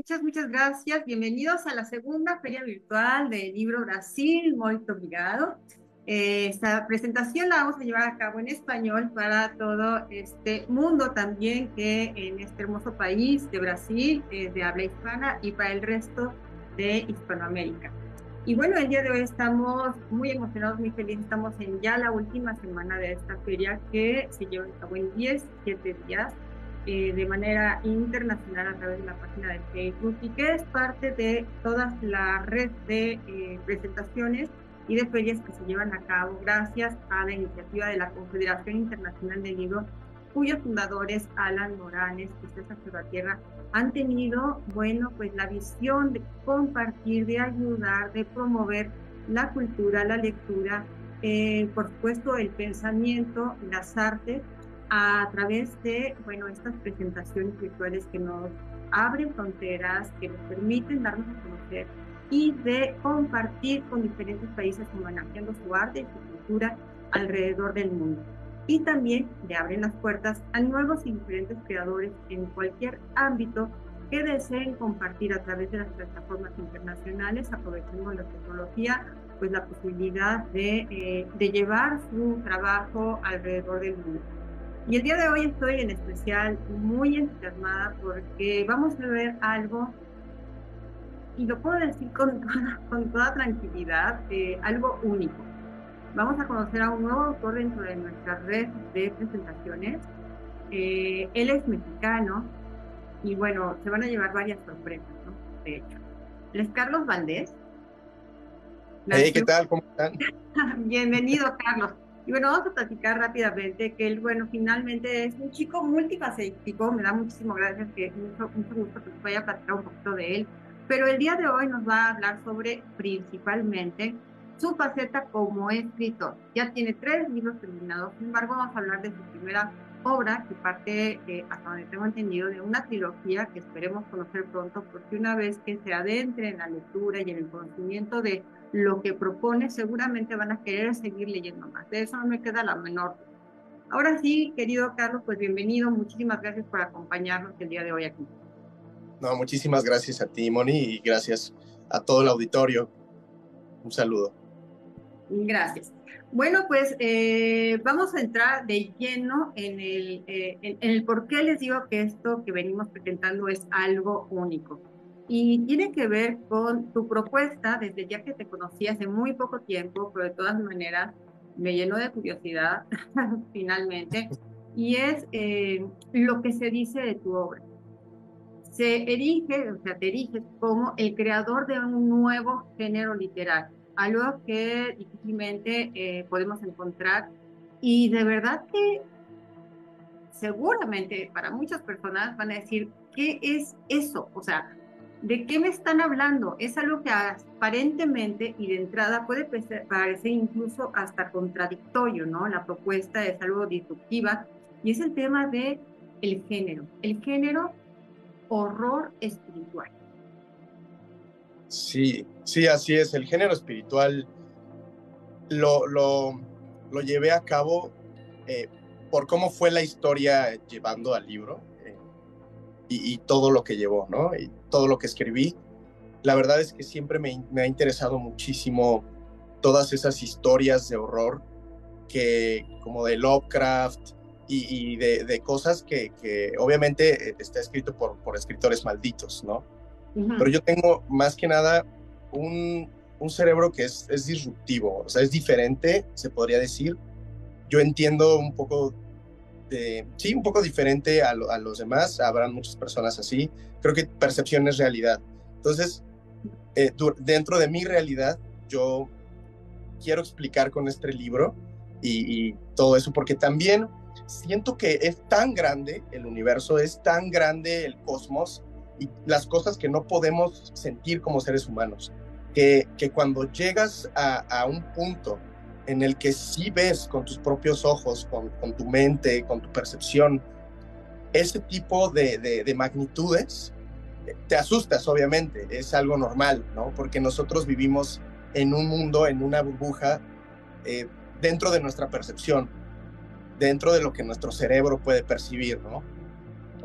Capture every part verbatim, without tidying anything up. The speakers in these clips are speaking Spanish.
Muchas, muchas gracias. Bienvenidos a la segunda Feria Virtual del Libro Brasil. Muy obrigado. Eh, esta presentación la vamos a llevar a cabo en español para todo este mundo también, que en este hermoso país de Brasil, eh, de habla hispana, y para el resto de Hispanoamérica. Y bueno, el día de hoy estamos muy emocionados, muy felices. Estamos en ya la última semana de esta feria, que se lleva a cabo en diecisiete días. Eh, de manera internacional a través de la página de Facebook, y que es parte de toda la red de eh, presentaciones y de ferias que se llevan a cabo gracias a la iniciativa de la Confederación Internacional del Libro, cuyos fundadores, Alan Morales y César Salvatierra, han tenido, bueno, pues la visión de compartir, de ayudar, de promover la cultura, la lectura, eh, por supuesto el pensamiento, las artes, a través de, bueno, estas presentaciones virtuales que nos abren fronteras, que nos permiten darnos a conocer y de compartir con diferentes países homenajeando su arte y su cultura alrededor del mundo. Y también le abren las puertas a nuevos y diferentes creadores en cualquier ámbito que deseen compartir a través de las plataformas internacionales, aprovechando la tecnología, pues la posibilidad de, eh, de llevar su trabajo alrededor del mundo. Y el día de hoy estoy en especial muy entusiasmada porque vamos a ver algo, y lo puedo decir con toda, con toda tranquilidad, eh, algo único. Vamos a conocer a un nuevo autor dentro de nuestra red de presentaciones. Eh, él es mexicano y bueno, se van a llevar varias sorpresas, ¿no? De hecho, él es Carlos Valdés. Hey, ¿qué tal? ¿Cómo están? Bienvenido, Carlos. Y bueno, vamos a platicar rápidamente que él, bueno, finalmente es un chico multifacético. Me da muchísimo gracias, que mucho, mucho gusto que nos vaya a platicar un poquito de él. Pero el día de hoy nos va a hablar sobre, principalmente, su faceta como escritor. Ya tiene tres libros terminados, sin embargo, vamos a hablar de su primera obra, que parte, eh, hasta donde tengo entendido, de una trilogía que esperemos conocer pronto, porque una vez que se adentre en la lectura y en el conocimiento de lo que propone, seguramente van a querer seguir leyendo más. De eso no me queda la menor. Ahora sí, querido Carlos, pues bienvenido. Muchísimas gracias por acompañarnos el día de hoy aquí. No, muchísimas gracias a ti, Moni, y gracias a todo el auditorio. Un saludo. Gracias. Bueno, pues eh, vamos a entrar de lleno en el, eh, en, en el por qué les digo que esto que venimos presentando es algo único. Y tiene que ver con tu propuesta, desde ya que te conocí hace muy poco tiempo, pero de todas maneras me llenó de curiosidad finalmente, y es eh, lo que se dice de tu obra. Se erige, o sea, te eriges como el creador de un nuevo género literario, algo que difícilmente eh, podemos encontrar, y de verdad que seguramente para muchas personas van a decir, ¿qué es eso? O sea, ¿de qué me están hablando? Es algo que aparentemente y de entrada puede parecer incluso hasta contradictorio, ¿no? La propuesta es algo disruptiva, y es el tema de el género. El género horror espiritual. Sí, sí, así es. El género espiritual lo, lo, lo llevé a cabo eh, por cómo fue la historia llevando al libro eh, y, y todo lo que llevó, ¿no? Y todo lo que escribí. La verdad es que siempre me, me ha interesado muchísimo todas esas historias de horror, que, como de Lovecraft y, y de, de cosas que, que obviamente está escrito por, por escritores malditos, ¿no? Uh-huh. Pero yo tengo más que nada un, un cerebro que es, es disruptivo, o sea, es diferente, se podría decir. Yo entiendo un poco, de, sí, un poco diferente a, lo, a los demás, habrán muchas personas así. Creo que percepción es realidad. Entonces, eh, dentro de mi realidad, yo quiero explicar con este libro y, y todo eso, porque también siento que es tan grande el universo, es tan grande el cosmos y las cosas que no podemos sentir como seres humanos, que, que cuando llegas a, a un punto en el que sí ves con tus propios ojos, con, con tu mente, con tu percepción, ese tipo de, de, de magnitudes, te asustas, obviamente, es algo normal, ¿no? Porque nosotros vivimos en un mundo, en una burbuja, eh, dentro de nuestra percepción, dentro de lo que nuestro cerebro puede percibir, ¿no?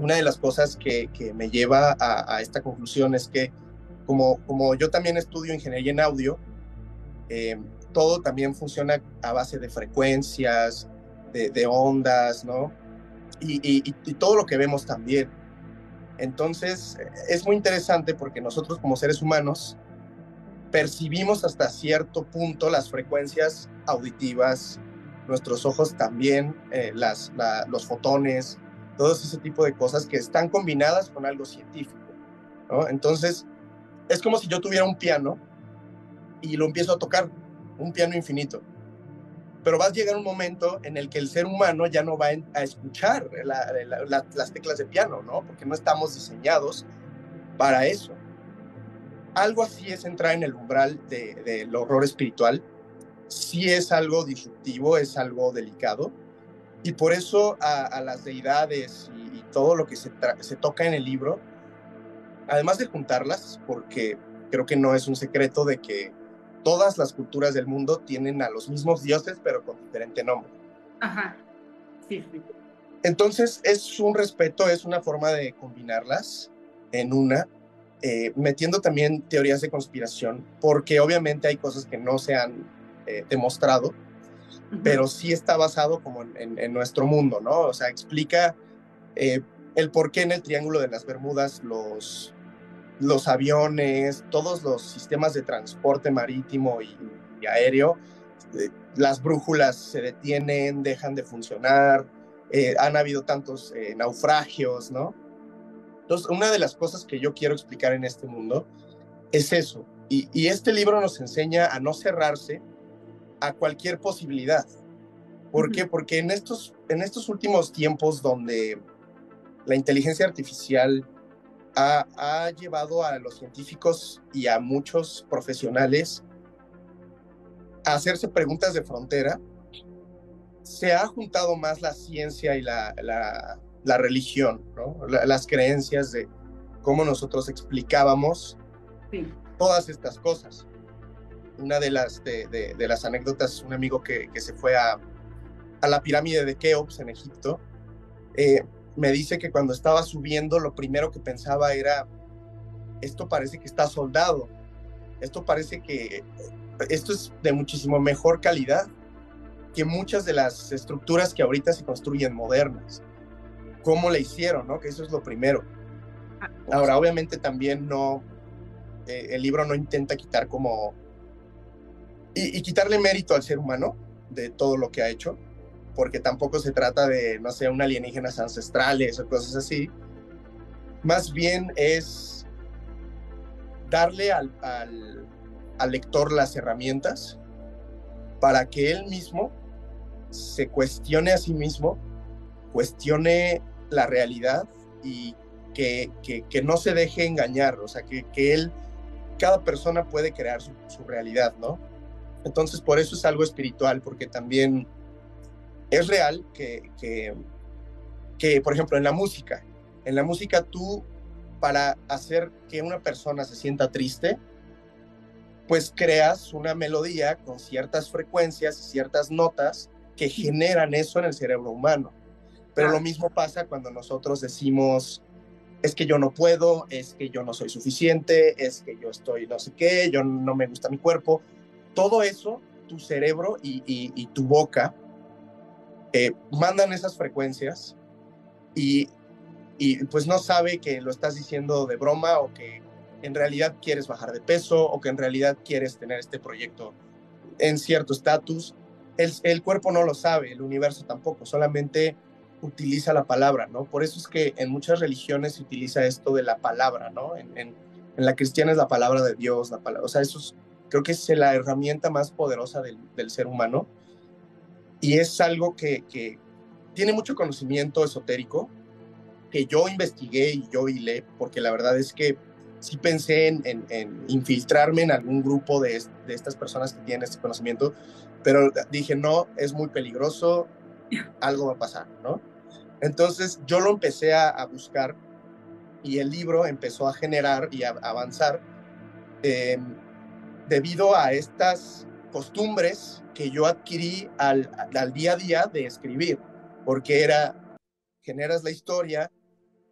una de las cosas que, que me lleva a, a esta conclusión es que como, como yo también estudio ingeniería en audio, eh, todo también funciona a base de frecuencias, de, de ondas, ¿no? Y, y, y todo lo que vemos también. Entonces, es muy interesante porque nosotros como seres humanos percibimos hasta cierto punto las frecuencias auditivas, nuestros ojos también, eh, las, la, los fotones, todo ese tipo de cosas que están combinadas con algo científico, ¿no? Entonces, es como si yo tuviera un piano y lo empiezo a tocar, un piano infinito. Pero va a llegar un momento en el que el ser humano ya no va a escuchar la, la, la, las teclas de piano, ¿no? Porque no estamos diseñados para eso. Algo así es entrar en el umbral de, del horror espiritual. Sí es algo disruptivo, es algo delicado. Y por eso a, a las deidades y, y todo lo que se, se toca en el libro, además de juntarlas, porque creo que no es un secreto de que todas las culturas del mundo tienen a los mismos dioses, pero con diferente nombre. Ajá, sí, sí. Entonces es un respeto, es una forma de combinarlas en una, eh, metiendo también teorías de conspiración, porque obviamente hay cosas que no se han eh, demostrado, uh-huh. pero sí está basado como en, en, en nuestro mundo, ¿no? O sea, explica eh, el por qué en el Triángulo de las Bermudas los, los aviones, todos los sistemas de transporte marítimo y, y aéreo, eh, las brújulas se detienen, dejan de funcionar, eh, han habido tantos eh, naufragios, ¿no? Entonces, una de las cosas que yo quiero explicar en este mundo es eso. Y, y este libro nos enseña a no cerrarse a cualquier posibilidad. ¿Por uh-huh. qué? Porque en estos, en estos últimos tiempos donde la inteligencia artificial ha, ha llevado a los científicos y a muchos profesionales a hacerse preguntas de frontera, se ha juntado más la ciencia y la, la, la religión, ¿no? La, las creencias de cómo nosotros explicábamos sí. todas estas cosas. Una de las, de, de, de las anécdotas, un amigo que, que se fue a, a la pirámide de Keops en Egipto, eh, me dice que cuando estaba subiendo lo primero que pensaba era, esto parece que está soldado, esto parece que, esto es de muchísimo mejor calidad que muchas de las estructuras que ahorita se construyen modernas. ¿Cómo le hicieron, no? Que eso es lo primero. Ahora, obviamente también no, eh, el libro no intenta quitar como, y, y quitarle mérito al ser humano de todo lo que ha hecho, porque tampoco se trata de, no sé, un alienígenas ancestrales o cosas así. Más bien es darle al, al, al lector las herramientas para que él mismo se cuestione a sí mismo, cuestione la realidad y que, que, que no se deje engañar, o sea, que, que él, cada persona puede crear su, su realidad, ¿no? Entonces, por eso es algo espiritual, porque también es real que, que, que, por ejemplo, en la música, en la música tú, para hacer que una persona se sienta triste, pues creas una melodía con ciertas frecuencias y ciertas notas que generan eso en el cerebro humano. Pero ah. lo mismo pasa cuando nosotros decimos, es que yo no puedo, es que yo no soy suficiente, es que yo estoy no sé qué, yo no me gusta mi cuerpo. Todo eso, tu cerebro y, y, y tu boca eh, mandan esas frecuencias y, y pues no sabe que lo estás diciendo de broma o que en realidad quieres bajar de peso o que en realidad quieres tener este proyecto en cierto estatus. El, el cuerpo no lo sabe, el universo tampoco, solamente utiliza la palabra, ¿no? Por eso es que en muchas religiones se utiliza esto de la palabra, ¿no? En, en, en la cristiana es la palabra de Dios, la palabra, o sea, eso es, creo que es la herramienta más poderosa del, del ser humano y es algo que, que tiene mucho conocimiento esotérico que yo investigué y yo hilé, porque la verdad es que sí pensé en, en, en infiltrarme en algún grupo de, de estas personas que tienen este conocimiento, pero dije, no, es muy peligroso, algo va a pasar, ¿no? Entonces yo lo empecé a, a buscar y el libro empezó a generar y a, a avanzar eh, debido a estas costumbres que yo adquirí al, al día a día de escribir, porque era, generas la historia,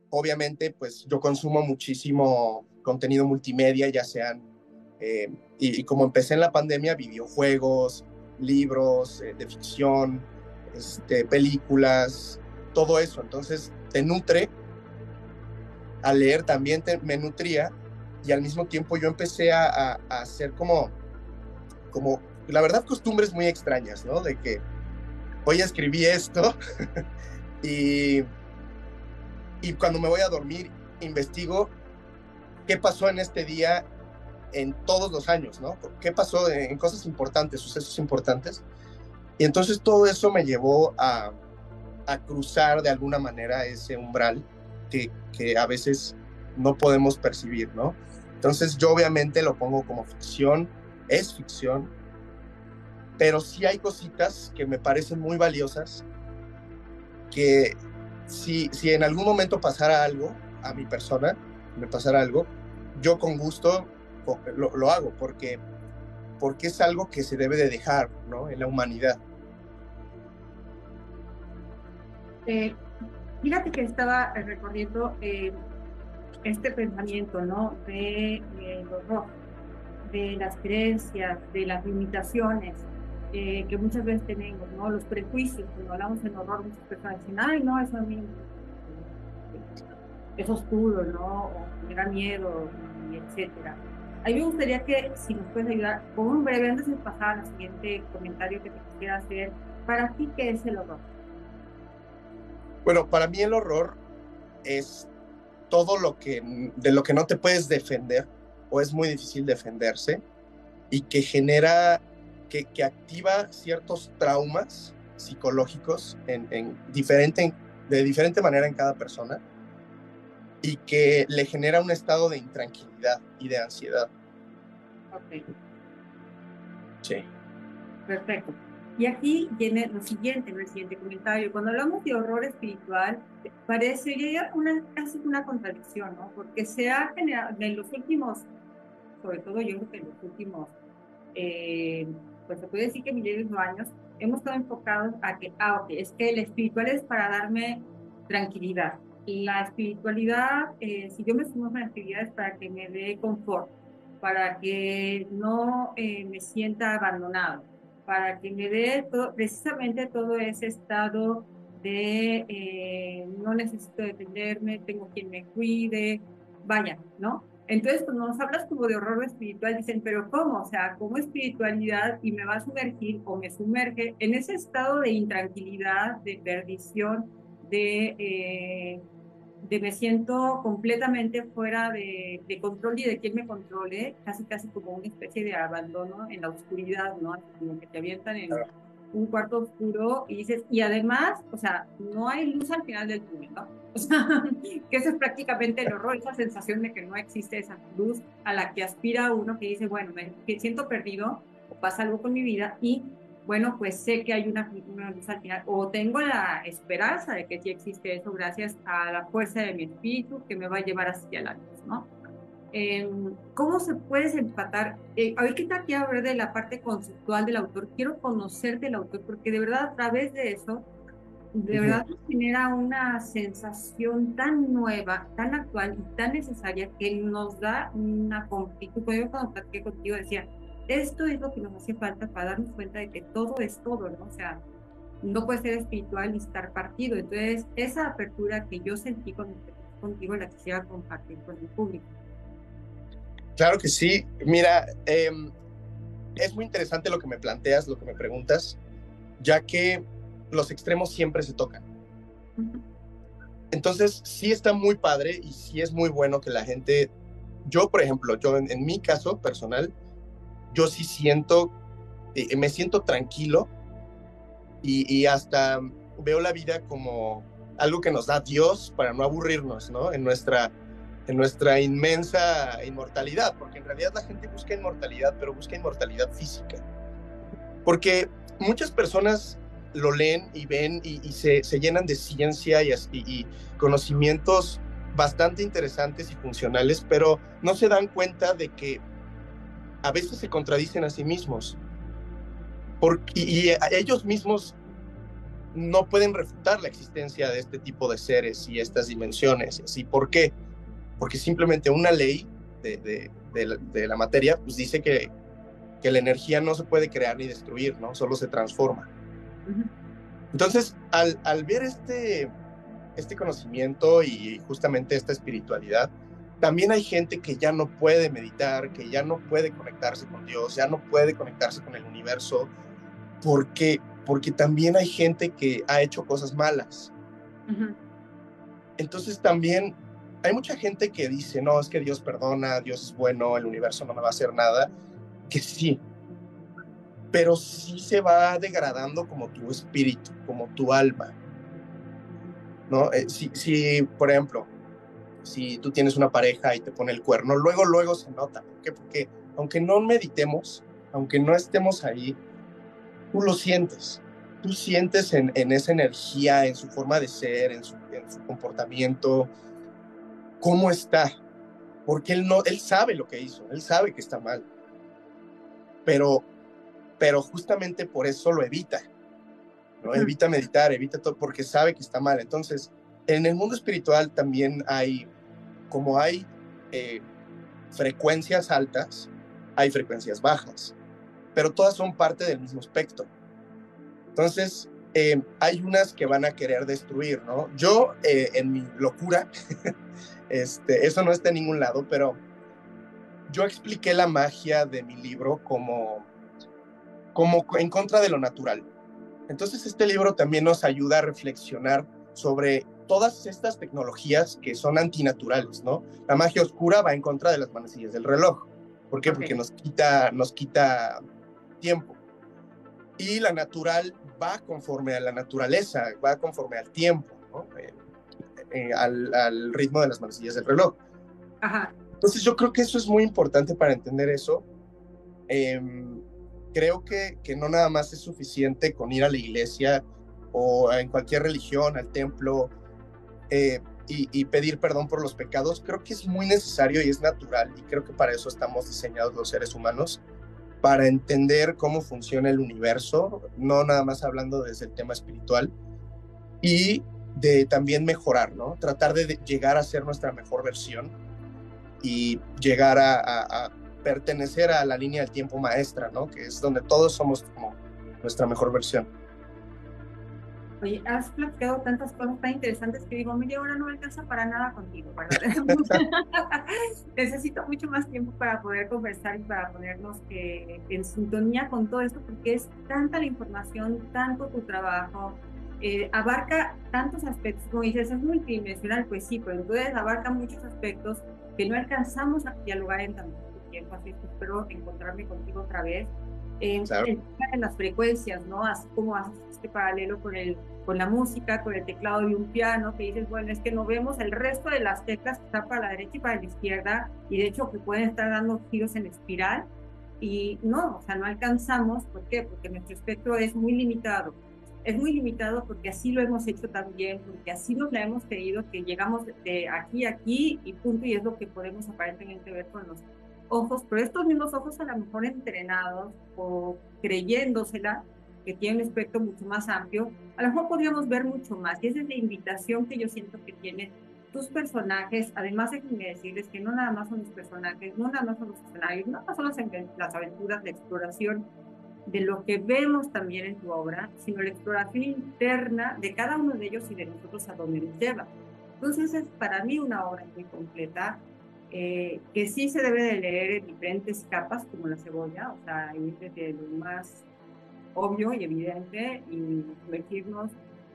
obviamente, pues yo consumo muchísimo contenido multimedia, ya sean, eh, y, y como empecé en la pandemia, videojuegos, libros eh, de ficción, este, películas, todo eso. Entonces te nutre. Al leer también te, me nutría, y al mismo tiempo yo empecé a, a, a hacer como, como, la verdad, costumbres muy extrañas, ¿no? De que hoy escribí esto y, y cuando me voy a dormir investigo qué pasó en este día en todos los años, ¿no? ¿Qué pasó en cosas importantes, sucesos importantes? Y entonces todo eso me llevó a, a cruzar de alguna manera ese umbral que, que a veces no podemos percibir, ¿no? Entonces yo obviamente lo pongo como ficción, es ficción, pero sí hay cositas que me parecen muy valiosas, que si, si en algún momento pasara algo a mi persona, me pasara algo, yo con gusto lo, lo hago, porque, porque es algo que se debe de dejar, ¿no? En la humanidad. Eh, fíjate que estaba recorriendo eh, este pensamiento, ¿no? De eh, los horror, de las creencias, de las limitaciones eh, que muchas veces tenemos, ¿no? Los prejuicios. Cuando hablamos en horror, muchas personas dicen, ay, no, eso a mí es oscuro, ¿no? O me da miedo, y etcétera. A mí me gustaría que, si nos puedes ayudar con un breve, antes de pasar al siguiente comentario que te quisiera hacer, para ti, ¿qué es el horror? Bueno, para mí el horror es todo lo que, de lo que no te puedes defender, o es muy difícil defenderse, y que genera, que, que activa ciertos traumas psicológicos en, en diferente, de diferente manera en cada persona, y que le genera un estado de intranquilidad y de ansiedad. Ok. Sí. Perfecto. Y aquí viene lo siguiente, el siguiente comentario. Cuando hablamos de horror espiritual, parecería una, casi una contradicción, ¿no? Porque se ha generado en los últimos, sobre todo yo creo que en los últimos, eh, pues se puede decir que milenios de años, hemos estado enfocados a que, ah, ok, es que el espiritual es para darme tranquilidad. La espiritualidad, eh, si yo me sumo a la espiritualidad, es para que me dé confort, para que no eh, me sienta abandonado, para que me dé todo, precisamente todo ese estado de eh, no necesito defenderme, tengo quien me cuide, vaya, ¿no? Entonces, cuando nos hablas como de horror espiritual, dicen, pero ¿cómo? O sea, ¿cómo espiritualidad? Y me va a sumergir o me sumerge en ese estado de intranquilidad, de perdición, de, eh, de me siento completamente fuera de, de control y de quién me controle, casi casi como una especie de abandono en la oscuridad, ¿no? Así como que te avientan en un cuarto oscuro y dices, y además, o sea, no hay luz al final del túnel, ¿no? O sea, que eso es prácticamente el horror, esa sensación de que no existe esa luz a la que aspira uno, que dice, bueno, me siento perdido o pasa algo con mi vida y bueno, pues sé que hay una, una luz al final, o tengo la esperanza de que sí existe eso gracias a la fuerza de mi espíritu que me va a llevar hacia la luz, ¿no? Eh, ¿Cómo se puede empatar? Eh, ahorita quiero hablar de la parte conceptual del autor, quiero conocer del autor, porque de verdad a través de eso, de verdad nos genera una sensación tan nueva, tan actual y tan necesaria que nos da una completud. Yo cuando platiqué contigo decía, esto es lo que nos hace falta para darnos cuenta de que todo es todo, ¿no? O sea, no puede ser espiritual y estar partido. Entonces, esa apertura que yo sentí con, contigo la quisiera compartir con el público. Claro que sí. Mira, eh, es muy interesante lo que me planteas, lo que me preguntas, ya que los extremos siempre se tocan. Uh-huh. Entonces, sí está muy padre y sí es muy bueno que la gente, yo, por ejemplo, yo en, en mi caso personal, yo sí siento, eh, me siento tranquilo y, y hasta veo la vida como algo que nos da Dios para no aburrirnos, ¿no? En nuestra, en nuestra inmensa inmortalidad, porque en realidad la gente busca inmortalidad, pero busca inmortalidad física. Porque muchas personas lo leen y ven y, y se, se llenan de ciencia y, y, y conocimientos bastante interesantes y funcionales, pero no se dan cuenta de que a veces se contradicen a sí mismos. Porque, y, y a ellos mismos no pueden refutar la existencia de este tipo de seres y estas dimensiones. ¿Y por qué? Porque simplemente una ley de, de, de, la, de la materia pues dice que, que la energía no se puede crear ni destruir, ¿no? Solo se transforma. Uh-huh. Entonces, al, al ver este, este conocimiento y justamente esta espiritualidad, también hay gente que ya no puede meditar, que ya no puede conectarse con Dios, ya no puede conectarse con el universo, porque, porque también hay gente que ha hecho cosas malas. Uh-huh. Entonces también hay mucha gente que dice, no, es que Dios perdona, Dios es bueno, el universo no me va a hacer nada, que sí, pero sí se va degradando como tu espíritu, como tu alma, ¿no? Eh, si, si, por ejemplo, si tú tienes una pareja y te pone el cuerno, luego, luego se nota. ¿Por qué? Porque aunque no meditemos, aunque no estemos ahí, tú lo sientes. Tú sientes en, en esa energía, en su forma de ser, en su, en su comportamiento, cómo está. Porque él, no, él sabe lo que hizo, él sabe que está mal. Pero, pero justamente por eso lo evita, ¿no? Uh-huh. Evita meditar, evita todo, porque sabe que está mal. Entonces, en el mundo espiritual también hay, como hay eh, frecuencias altas, hay frecuencias bajas, pero todas son parte del mismo espectro. Entonces, eh, hay unas que van a querer destruir, ¿no? Yo, eh, en mi locura, este, eso no está en ningún lado, pero yo expliqué la magia de mi libro como, como en contra de lo natural. Entonces, este libro también nos ayuda a reflexionar sobre todas estas tecnologías que son antinaturales, ¿no? La magia oscura va en contra de las manecillas del reloj. ¿Por qué? Okay. Porque nos quita, nos quita tiempo. Y la natural va conforme a la naturaleza, va conforme al tiempo, ¿no? eh, eh, al, al ritmo de las manecillas del reloj. Ajá. Entonces yo creo que eso es muy importante para entender eso. Eh, creo que, que no nada más es suficiente con ir a la iglesia o en cualquier religión, al templo, eh, y, y pedir perdón por los pecados. Creo que es muy necesario y es natural, y creo que para eso estamos diseñados los seres humanos, para entender cómo funciona el universo, no nada más hablando desde el tema espiritual, y de también mejorar, ¿no? Tratar de llegar a ser nuestra mejor versión y llegar a, a, a pertenecer a la línea del tiempo maestra, ¿no? Que es donde todos somos como nuestra mejor versión. Oye, has platicado tantas cosas tan interesantes que digo, media hora no alcanza para nada contigo, ¿verdad? Necesito mucho más tiempo para poder conversar y para ponernos eh, en sintonía con todo esto, porque es tanta la información, tanto tu trabajo, eh, abarca tantos aspectos, como dices, es multidimensional, pues sí, pero entonces abarca muchos aspectos que no alcanzamos a dialogar en tan poco tiempo, así que espero encontrarme contigo otra vez. En, claro. en, en las frecuencias, ¿no? Así como haces este paralelo con, el, con la música, con el teclado de un piano, que dices, bueno, es que no vemos el resto de las teclas que están para la derecha y para la izquierda, y de hecho que pueden estar dando giros en espiral, y no, o sea, no alcanzamos. ¿Por qué? Porque nuestro espectro es muy limitado. Es muy limitado porque así lo hemos hecho también, porque así nos la hemos creído, que llegamos de aquí a aquí y punto, y es lo que podemos aparentemente ver con los ojos, pero estos mismos ojos a lo mejor entrenados o creyéndosela, que tiene un espectro mucho más amplio, a lo mejor podríamos ver mucho más, y esa es la invitación que yo siento que tienen tus personajes. Además, déjenme decirles que no nada más son los personajes, no nada más son los escenarios, no nada más son las, las aventuras, la exploración de lo que vemos también en tu obra, sino la exploración interna de cada uno de ellos y de nosotros a dónde nos lleva. Entonces es para mí una obra muy completa, eh, que sí se debe de leer en diferentes capas, como la cebolla, o sea, ir desde lo más obvio y evidente y sumergirnos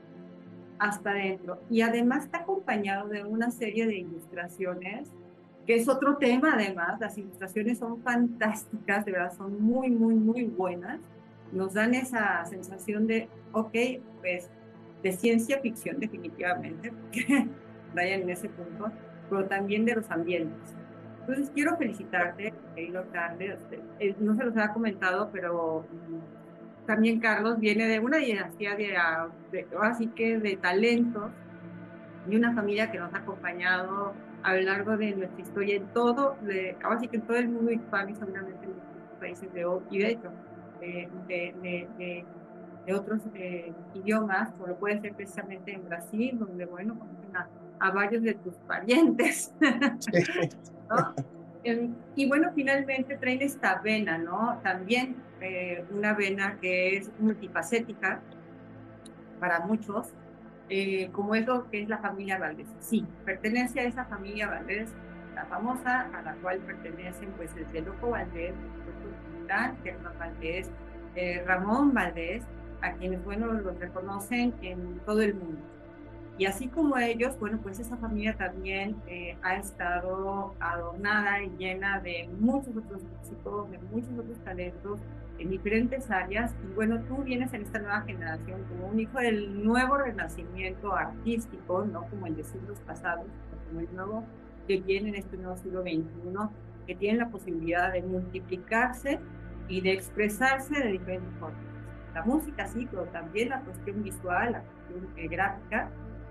hasta adentro. Y además está acompañado de una serie de ilustraciones, que es otro tema. Además, las ilustraciones son fantásticas, de verdad, son muy, muy, muy buenas. Nos dan esa sensación de, ok, pues, de ciencia ficción definitivamente, porque vayan en ese punto, pero también de los ambientes. Entonces, quiero felicitarte, querido Carlos. Eh, no se los había comentado, pero mm, también Carlos viene de una dinastía de, de, así que de talentos, y una familia que nos ha acompañado a lo largo de nuestra historia en todo, de, así que en todo el mundo hispano y seguramente en los países de hoy, y de hecho, de, de, de, de de otros eh, idiomas, o lo puede ser precisamente en Brasil, donde, bueno, conocen a, a varios de tus parientes, ¿no? Eh, y bueno, finalmente traen esta vena, ¿no? También eh, una vena que es multifacética para muchos, eh, como es lo que es la familia Valdés. Sí, pertenece a esa familia Valdés, la famosa, a la cual pertenecen pues desde Loco Valdés, Germán Valdés, eh, Ramón Valdés, a quienes, bueno, los reconocen en todo el mundo. Y así como ellos, bueno, pues esa familia también eh, ha estado adornada y llena de muchos otros músicos, de muchos otros talentos en diferentes áreas. Y bueno, tú vienes en esta nueva generación como un hijo del nuevo renacimiento artístico, no como el de siglos pasados, sino como el nuevo que viene en este nuevo siglo veintiuno, que tiene la posibilidad de multiplicarse y de expresarse de diferentes formas. La música sí, pero también la cuestión visual, la cuestión eh, gráfica,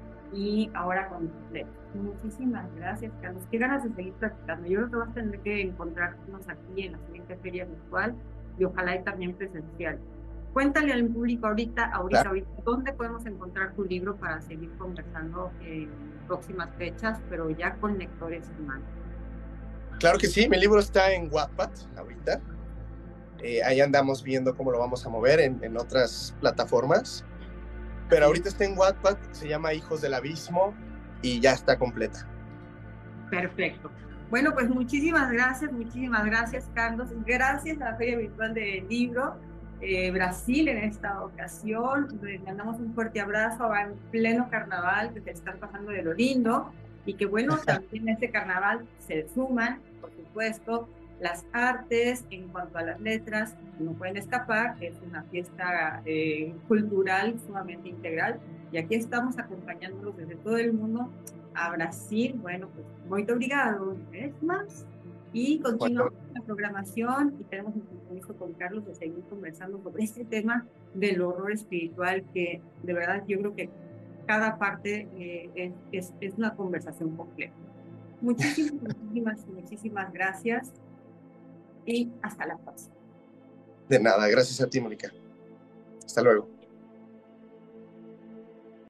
y ahora con Netflix. Muchísimas gracias, Carlos. Qué ganas de seguir practicando. Yo creo que vas a tener que encontrarnos aquí en la siguiente feria virtual y ojalá y también presencial. Cuéntale al público ahorita, ahorita, Claro, ahorita, dónde podemos encontrar tu libro para seguir conversando en próximas fechas, pero ya con lectores en mano. claro que sí, mi libro está en Wattpad ahorita. Eh, ahí andamos viendo cómo lo vamos a mover en, en otras plataformas. Pero ahorita está en Wattpad, se llama Hijos del Abismo y ya está completa. Perfecto. Bueno, pues muchísimas gracias, muchísimas gracias, Carlos. Gracias a la Feria Virtual del Libro eh, Brasil en esta ocasión. Les mandamos un fuerte abrazo, va en pleno carnaval, que se están pasando de lo lindo. Y que bueno, también en este carnaval se suman, por supuesto, las artes en cuanto a las letras, no pueden escapar, es una fiesta eh, cultural sumamente integral. Y aquí estamos acompañándolos desde todo el mundo a Brasil. Bueno, pues muy obrigado una vez más. Y continuamos Bueno, con la programación y tenemos un compromiso con Carlos de seguir conversando sobre este tema del horror espiritual, que de verdad yo creo que cada parte eh, es, es, es una conversación compleja. Muchísimas, muchísimas, muchísimas gracias y hasta la próxima. de nada, gracias a ti, Mónica. Hasta luego.